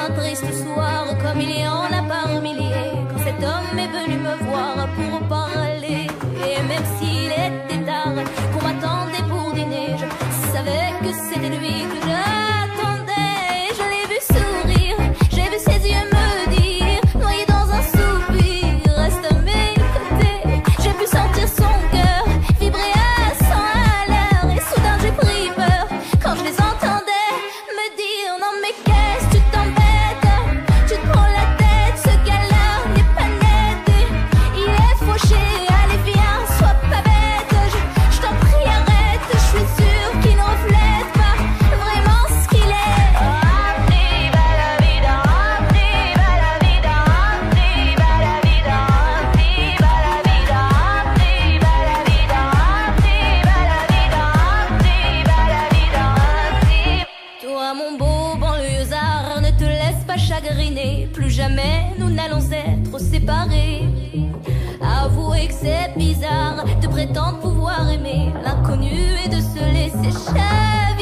un triste soir, comme il y en a par milliers, quand cet homme est venu me voir pour parler. Et même s'il était tard, qu'on m'attendait pour dîner, je savais que c'était lui que j'attendais. Je l'ai vu sourire, j'ai vu ses yeux me dire, noyé dans un soupir, reste à mes côtés. J'ai pu sentir son cœur vibrer à 100 à l'heure, et soudain j'ai pris peur quand je les entendais me dire: non mais qu'est-ce que tu t'embêtes, tu te prends la tête, ce gars-là n'est pas net, il est fauché, allez viens, sois pas bête, je t'en prie arrête, je suis sûre qu'il ne reflète pas vraiment ce qu'il est. Toi mon beau banlieusard, ne te laisse pas chagriner, plus jamais nous n'allons être séparés. Avouez que c'est bizarre de prétendre pouvoir aimer l'inconnu et de se laisser chagriner.